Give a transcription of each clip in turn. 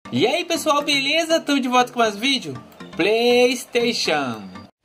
E aí pessoal, beleza? Estamos de volta com mais vídeo PlayStation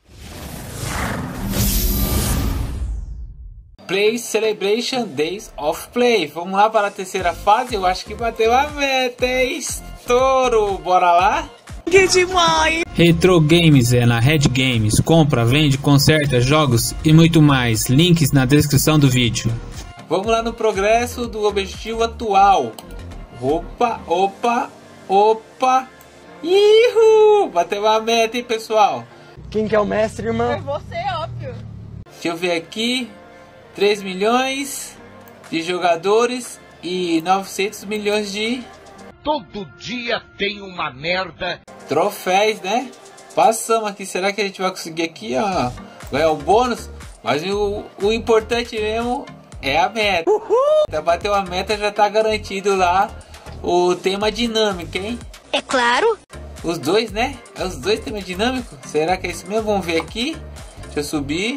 Play Celebration Days of Play. Vamos lá para a terceira fase. Eu acho que bateu a meta, hein? Estouro, bora lá? Que demais! Retro Games é na Red Games. Compra, vende, conserta jogos e muito mais. Links na descrição do vídeo. Vamos lá no progresso do objetivo atual. Opa, opa, opa. Ihu! Bateu a meta, hein, pessoal? Quem que é o mestre, irmão? É você, óbvio. Deixa eu ver aqui. 3 milhões de jogadores e 900 milhões de... Todo dia tem uma merda. troféus, né? Passamos aqui. Será que a gente vai conseguir aqui, ó, ganhar o bônus? Mas o importante mesmo é a meta. Uhul! Bateu a meta, já tá garantido lá o tema dinâmico, hein? É claro. Os dois, né? É os dois temas dinâmicos. Será que é isso mesmo? Vamos ver aqui. Deixa eu subir.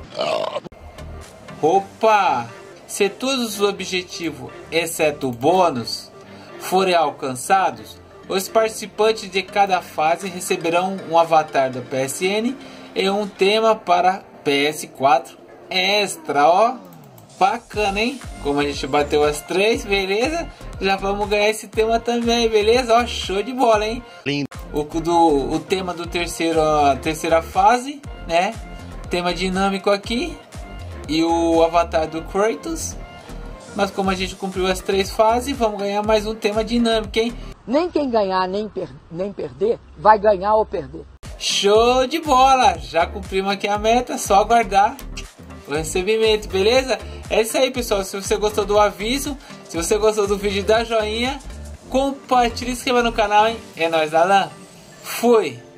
Opa! Se todos os objetivos, exceto o bônus, forem alcançados, os participantes de cada fase receberão um avatar da PSN e um tema para PS4 extra, ó. Bacana, hein? Como a gente bateu as 3, beleza? Já vamos ganhar esse tema também, beleza? Ó, show de bola, hein? Lindo. O tema do terceira fase, né? Tema dinâmico aqui. E o avatar do Kratos. Mas como a gente cumpriu as 3 fases, vamos ganhar mais um tema dinâmico, hein? Nem quem ganhar, nem perder, vai ganhar ou perder. Show de bola! Já cumprimos aqui a meta, só aguardar o recebimento, beleza? É isso aí, pessoal. Se você gostou do aviso, se você gostou do vídeo, dá joinha, compartilha e se inscreva no canal, hein? É nóis, Alan. Fui!